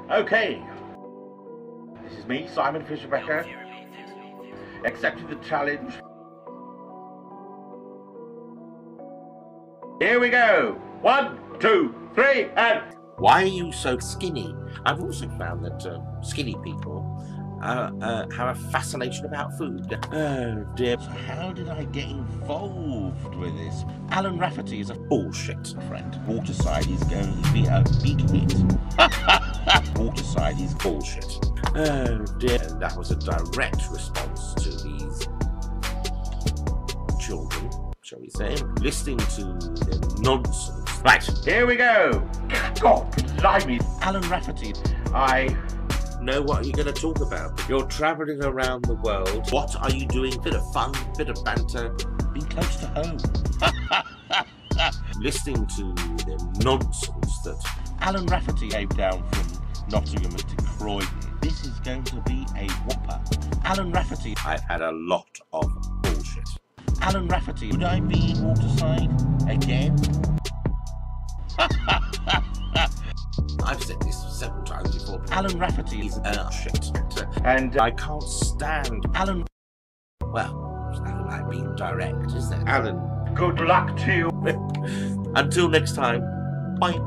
Okay, this is me, Simon Fisher-Becker, accepting the challenge. Here we go. 1, 2, 3, and... Why are you so skinny? I've also found that skinny people have a fascination about food. Oh dear. So how did I get involved with this? Alan Rafferty is a Bullshit. friend. Waterside is going to be a big hit. Waterside is Bullshit. Oh dear. And that was a direct response to these children, shall we say, listening to their nonsense. Right, here we go. God, blimey. Alan Rafferty. I know what you're going to talk about. You're travelling around the world. What are you doing? Bit of fun, bit of banter. Be close to home. Listening to the nonsense that Alan Rafferty came down from Nottingham to Croydon. This is going to be a whopper. Alan Rafferty. I've had a lot of bullshit. Alan Rafferty. Would I be in Waterside again? I've said this 7 times before. Alan Rafferty is shit. And I can't stand Alan. Well, there's nothing like being direct, is there? Alan. Good luck to you. Until next time. Bye.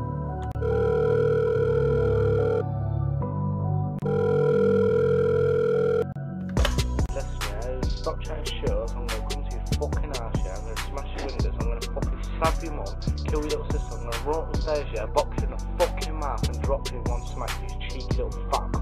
Stop chatting shit, I'm gonna come to your fucking ass, yeah. I'm gonna smash your windows, I'm gonna fucking stab your mum, kill your little sister, I'm gonna run up the stairs, yeah, box you in the fucking mouth and drop you in one smack, you cheeky little fat